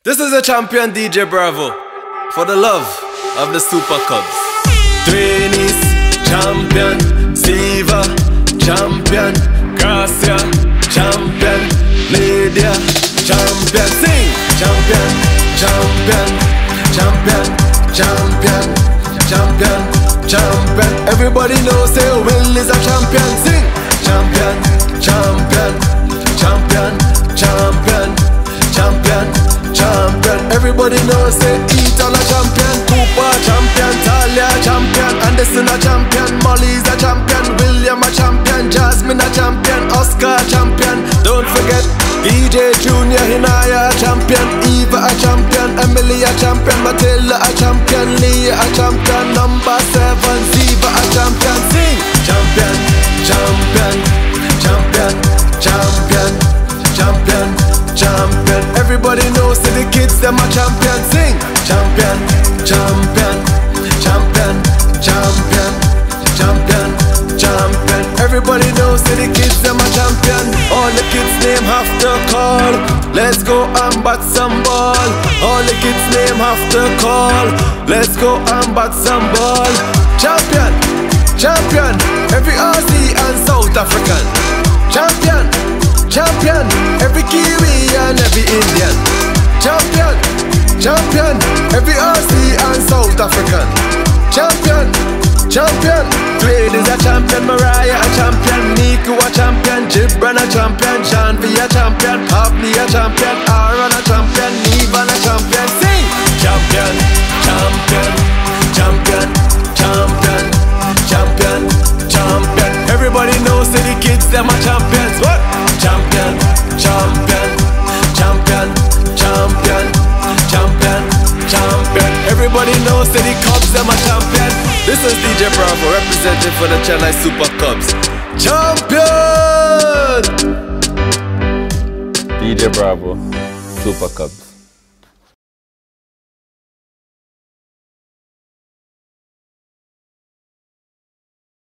This is a champion DJ Bravo for the love of the Super Cubs. Trainees, champion. Siva, champion. Gracia, champion. Lydia, champion. Sing, champion, champion, champion, champion, champion, champion. Everybody knows say Will is a champion. Sing, champion, champion, champion, champion, champion, champion. Everybody knows say Ethan a champion, Cooper champion, Talia champion, Anderson a champion, Molly's a champion, William a champion, Jasmine a champion, Oscar a champion. Don't forget DJ Junior, Hinaya a champion, Eva a champion, Emily a champion, Matilda a champion, Leah a champion, number 7 Ziva a champion. Sing, champion, champion, champion, champion, champion, champion. Everybody knows that the kids them a champion. Sing, champion, champion, champion, champion, champion, champion. Everybody knows that the kids them a champion. All the kids name have to call. Let's go and bat some ball. All the kids name have to call. Let's go and bat some ball. Champion, champion. Every Aussie and South African. Champion, champion. Every Kiwi and every Indian. Champion, champion. Every Aussie and South African. Champion, champion. Twade is a champion, Mariah a champion, Niku a champion, Gibran a champion, Janvi a champion, Pavni a champion, Aaron a champion, Nivan a champion. Sing, champion, champion, champion, champion, champion, champion. Everybody knows that the kids them a champions. What? Champion, champion, champion, champion, champion, champion. Everybody knows that the Cubs them a champion. This is DJ Bravo representing for the Chennai Super Cubs. Champion! DJ Bravo, Super Cubs.